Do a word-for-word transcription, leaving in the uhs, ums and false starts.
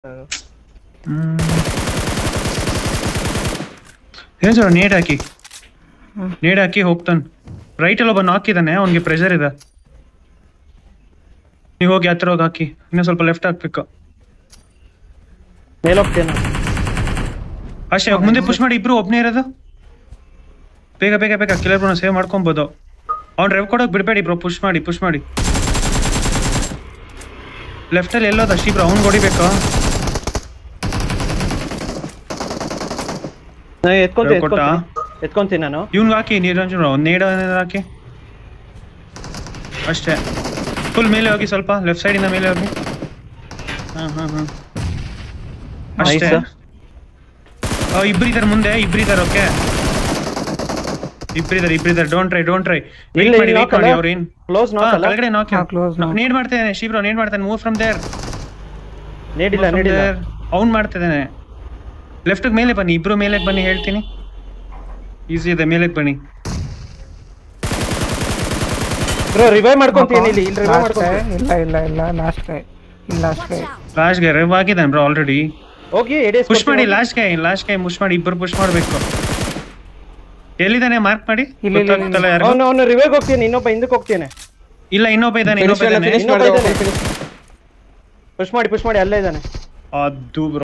ಏನ್ ಸರ್ ನೇಡ್ ಹಾಕಿ ನೇಡ್ ಹಾಕಿ ಹೋಗ್ತಾನೆ. ರೈಟ್ ಅಲ್ಲಿ ಒಬ್ಬ ಹಾಕಿದಾನೆ, ಅವ್ನಿಗೆ ಪ್ರೆಷರ್ ಇದೆ. ನೀವು ಹೋಗಿ ಹತ್ರ ಹೋಗಿ ಹಾಕಿ. ಇನ್ನೂ ಸ್ವಲ್ಪ ಲೆಫ್ಟ್ ಹಾಕ್ಬೇಕು. ಮೇಲೆ ಹೋಗ್ತೇನೆ ಅಷ್ಟೇ. ಮುಂದೆ ಪುಷ್ ಮಾಡಿ. ಇಬ್ರು ಒಬ್ನೇ ಇರೋದು. ಬೇಗ ಬೇಗ ಬೇಗ ಕಿಲರ್ ಬ್ರೋನ ಸೇವ್ ಮಾಡ್ಕೊಬೋದು. ಅವ್ನು ರೆವ್ ಕೊಡೋಕೆ ಬಿಡಬೇಡಿ ಬ್ರೋ. ಪುಷ್ ಮಾಡಿ ಪುಷ್ ಮಾಡಿ. ಲೆಫ್ಟ್ ಅಲ್ಲಿ ಎಲ್ಲೋದ ಅಷ್ಟೇ ಬ್ರೋ. ಅವ್ನು ಹೊಡಿಬೇಕು. ಎತ್ಕೊಂತೀನಿ ನಾನು. ಇವ್ನಿಗೆ ಹಾಕಿ ನೀರಂಜನ್ ಒಂದು ನೇಡ ಹಾಕಿ ಅಷ್ಟೇ. ಫುಲ್ ಮೇಲೆ ಹೋಗಿ, ಸ್ವಲ್ಪ ಲೆಫ್ಟ್ ಸೈಡಿಂದ ಮೇಲೆ ಹೋಗಿ. ಹಾ ಹಾ ಹಾ ಅಷ್ಟೇ. ಇಬ್ರಿದಾರೆ ಮುಂದೆ, ಇಬ್ರಿದಾರೆ. ಓಕೆ ಇಬ್ರಿದಾರೆ ಇಬ್ರಿದಾರೆ. Don't try don't try. Wait ಮಾಡಿ ವೇಟ್ ಮಾಡಿ. ಅವ್ರು ಏನ್ ಕ್ಲೋಸ್ ನಾಕ್ ಅಲ್ಲ, ಕೆಳಗಡೆ ನಾಕ್. ನೇಡ್ ಮಾಡ್ತಿದ್ದಾನೆ ಶಿಬ್ರೋ, ನೇಡ್ ಮಾಡ್ತಾನೆ. Move from there. ನೇಡಿಲ್ಲ ನೇಡಿಲ್ಲ. ಅವ್ನು ಮಾಡ್ತಿದ್ದಾನೆ. ಲೆಫ್ಟ್ ಮೇಲೆ ಬನ್ನಿ, ಇಬ್ರು ಮೇಲೆ ಬನ್ನಿ. ಹೇಳ್ತೀನಿ ಈಸಿ ಇದೆ. ಮೇಲೆ ಬನ್ನಿ ಬ್ರೋ. ರಿವೈವ್ ಮಾಡ್ಕೊಂತೀನಿ ಇಲ್ಲಿ. ಇಲ್ಲಿ ರಿವೈವ್ ಮಾಡ್ಕೊಂತೀನಿ. ಇಲ್ಲ ಇಲ್ಲ ಇಲ್ಲ ಲಾಸ್ಟ್ ಗೈ. ಇಲ್ಲ last guy. Last guy revive ಆಗಿದ್ದಾನೆ ಬ್ರೋ ಆಲ್ರೆಡಿ. ಹೋಗಿ ಎಡೇಸ್ ಪುಷ್ ಮಾಡಿ. Last guy last guy push ಮಾಡಿ. ಇಬ್ರು ಪುಷ್ ಮಾಡಬೇಕು. ಎಲ್ಲಿದ್ದಾನೆ ಮಾರ್ಕ್ ಮಾಡಿ. ಗೊತ್ತಾಗ್ತಲ್ಲ ಯಾರು. ಅವನು ಅವನು ರಿವೈವ್ ಹೋಗ್ತೀನಿ. ಇನ್ನೊಬ್ಬ ಹಿಂದಕ್ಕೆ ಹೋಗ್ತೀನಿ. ಇಲ್ಲ ಇನ್ನೊಬ್ಬ ಇದ್ದಾನೆ. ಇನ್ನೊಬ್ಬ ಇದ್ದಾನೆ. ಪುಷ್ ಮಾಡಿ ಪುಷ್ ಮಾಡಿ. ಅಲ್ಲೇ ಇದ್ದಾನೆ ಅದು